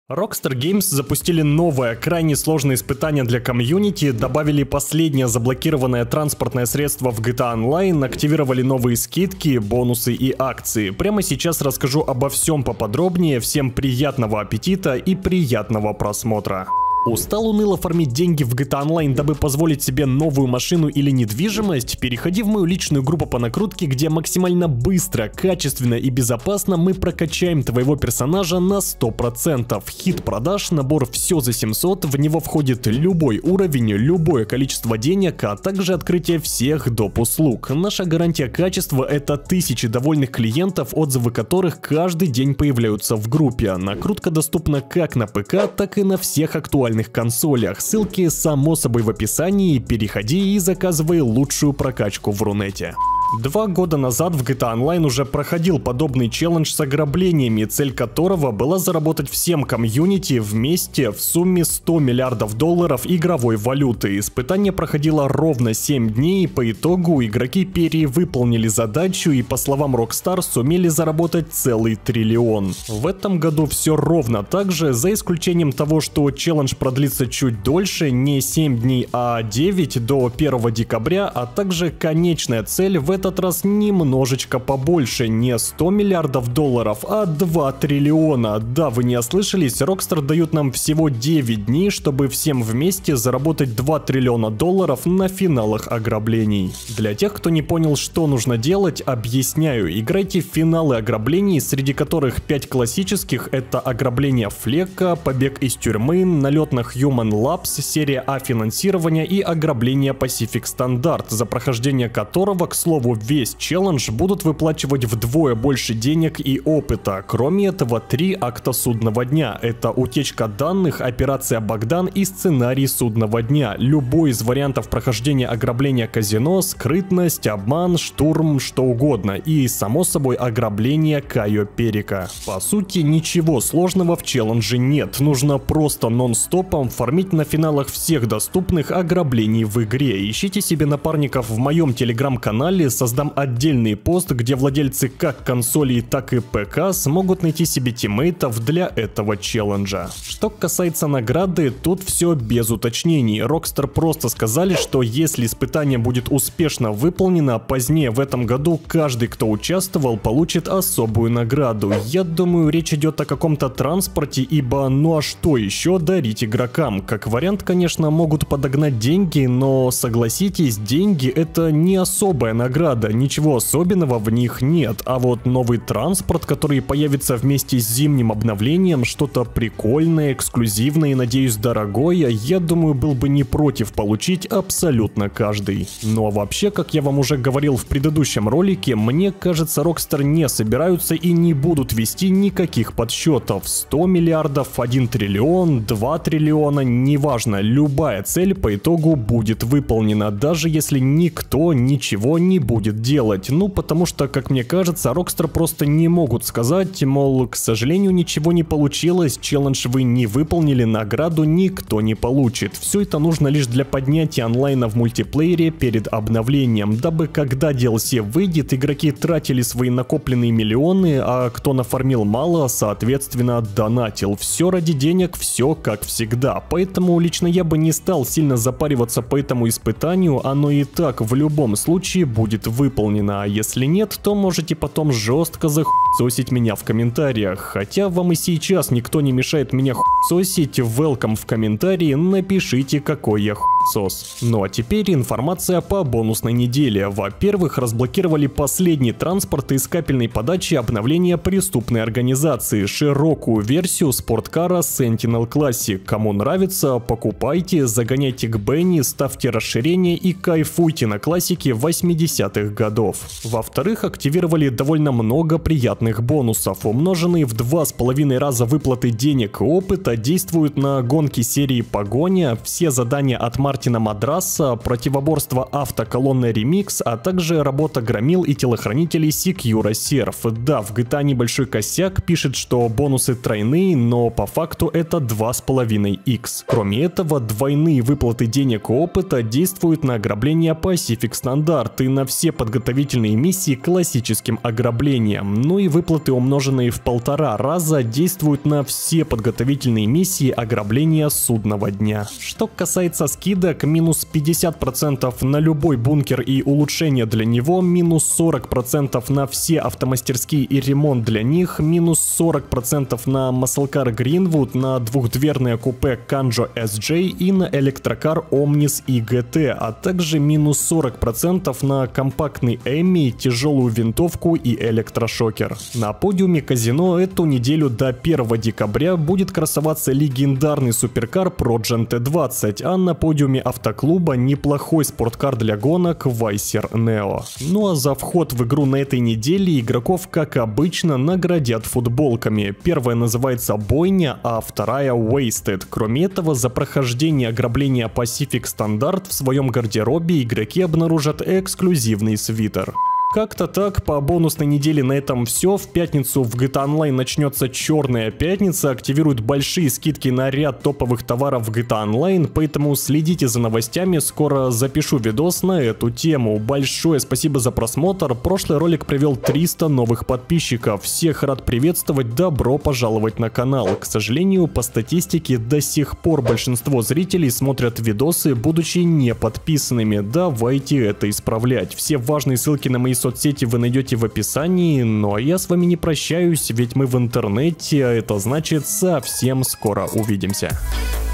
Rockstar Games запустили новое, крайне сложное испытание для комьюнити, добавили последнее заблокированное транспортное средство в GTA Online, активировали новые скидки, бонусы и акции. Прямо сейчас расскажу обо всем поподробнее, всем приятного аппетита и приятного просмотра. Устал уныло фармить деньги в GTA Online, дабы позволить себе новую машину или недвижимость? Переходи в мою личную группу по накрутке, где максимально быстро, качественно и безопасно мы прокачаем твоего персонажа на 100%. Хит продаж, набор все за 700, в него входит любой уровень, любое количество денег, а также открытие всех доп. Услуг. Наша гарантия качества — это тысячи довольных клиентов, отзывы которых каждый день появляются в группе. Накрутка доступна как на ПК, так и на всех актуальных консолях. Ссылки само собой в описании, переходи и заказывай лучшую прокачку в Рунете. 2 года назад в GTA Online уже проходил подобный челлендж с ограблениями, цель которого была заработать всем комьюнити вместе в сумме $100 миллиардов игровой валюты. Испытание проходило ровно 7 дней, по итогу игроки перевыполнили задачу и, по словам Rockstar, сумели заработать целый триллион. В этом году все ровно так же, за исключением того, что челлендж продлится чуть дольше, не 7 дней, а 9 до 1 декабря, а также конечная цель в этот раз немножечко побольше, не $100 миллиардов, а 2 триллиона. Да, вы не ослышались, Rockstar дают нам всего 9 дней, чтобы всем вместе заработать $2 триллиона на финалах ограблений. Для тех, кто не понял, что нужно делать, объясняю. Играйте в финалы ограблений, среди которых 5 классических — это ограбление Флека, побег из тюрьмы, налет на Human Labs, серия А финансирования и ограбление Pacific Standard, за прохождение которого, к слову, весь челлендж будут выплачивать вдвое больше денег и опыта. Кроме этого, 3 акта судного дня. Это утечка данных, операция Богдан и сценарий судного дня. Любой из вариантов прохождения ограбления казино, скрытность, обман, штурм, что угодно. И, само собой, ограбление Кайо Перика. По сути, ничего сложного в челлендже нет. Нужно просто нон-стопом фармить на финалах всех доступных ограблений в игре. Ищите себе напарников в моем телеграм-канале, создам отдельный пост, где владельцы как консолей, так и ПК смогут найти себе тиммейтов для этого челленджа. Что касается награды, тут все без уточнений. Rockstar просто сказали, что если испытание будет успешно выполнено, позднее в этом году каждый, кто участвовал, получит особую награду. Я думаю, речь идет о каком-то транспорте, ибо ну а что еще дарить игрокам? Как вариант, конечно, могут подогнать деньги, но согласитесь, деньги — это не особая награда. Ничего особенного в них нет, а вот новый транспорт, который появится вместе с зимним обновлением, что-то прикольное, эксклюзивное и, надеюсь, дорогое, я думаю, был бы не против получить абсолютно каждый. Ну а вообще, как я вам уже говорил в предыдущем ролике, мне кажется, Rockstar не собираются и не будут вести никаких подсчетов. 100 миллиардов, 1 триллион, 2 триллиона, неважно, любая цель по итогу будет выполнена, даже если никто ничего не будет делать. Ну, потому что, как мне кажется, Rockstar просто не могут сказать, мол, к сожалению, ничего не получилось, челлендж вы не выполнили, награду никто не получит. Все это нужно лишь для поднятия онлайна в мультиплеере перед обновлением, дабы когда DLC выйдет, игроки тратили свои накопленные миллионы, а кто нафармил мало, соответственно, донатил. Все ради денег, все как всегда. Поэтому лично я бы не стал сильно запариваться по этому испытанию, оно и так в любом случае будет выполнено, а если нет, то можете потом жестко захуесосить меня в комментариях. Хотя вам и сейчас никто не мешает меня хуесосить, welcome в комментарии, напишите, какой я хуесос. Ну а теперь информация по бонусной неделе. Во-первых, разблокировали последний транспорт из капельной подачи обновления преступной организации, широкую версию спорткара Sentinel Classic. Кому нравится, покупайте, загоняйте к Бенни, ставьте расширение и кайфуйте на классике 80-х годов. Во-вторых, активировали довольно много приятных бонусов. Умноженные в 2,5 раза выплаты денег и опыта действуют на гонки серии Погоня, все задания от Мартина Мадраса, противоборство автоколонны Remix, а также работа громил и телохранителей Secure Serve. Да, в GTA небольшой косяк пишет, что бонусы тройные, но по факту это 2,5х. Кроме этого, двойные выплаты денег и опыта действуют на ограбление Pacific Standard и на все все подготовительные миссии классическим ограблением. Ну и выплаты, умноженные в 1,5 раза, действуют на все подготовительные миссии ограбления судного дня. Что касается скидок, минус 50% на любой бункер и улучшение для него, минус 40% на все автомастерские и ремонт для них, минус 40% на Muscle Greenwood, на двухдверное купе Kanjo SJ и на электрокар Omnis и GT, а также минус 40% на компактный Эмми, тяжелую винтовку и электрошокер. На подиуме казино эту неделю до 1 декабря будет красоваться легендарный суперкар Progen T20, а на подиуме автоклуба неплохой спорткар для гонок Vicer Neo. Ну а за вход в игру на этой неделе игроков, как обычно, наградят футболками. Первая называется Бойня, а вторая Wasted. Кроме этого, за прохождение ограбления Pacific Standard в своем гардеробе игроки обнаружат эксклюзивный свитер. Как-то так, по бонусной неделе на этом все. В пятницу в GTA Online начнется Черная пятница, активируют большие скидки на ряд топовых товаров в GTA Online, поэтому следите за новостями, скоро запишу видос на эту тему. Большое спасибо за просмотр, прошлый ролик привел 300 новых подписчиков, всех рад приветствовать, добро пожаловать на канал. К сожалению, по статистике до сих пор большинство зрителей смотрят видосы, будучи не подписанными, давайте это исправлять. Все важные ссылки на мои соцсети вы найдете в описании, но я с вами не прощаюсь, ведь мы в интернете, а это значит совсем скоро увидимся.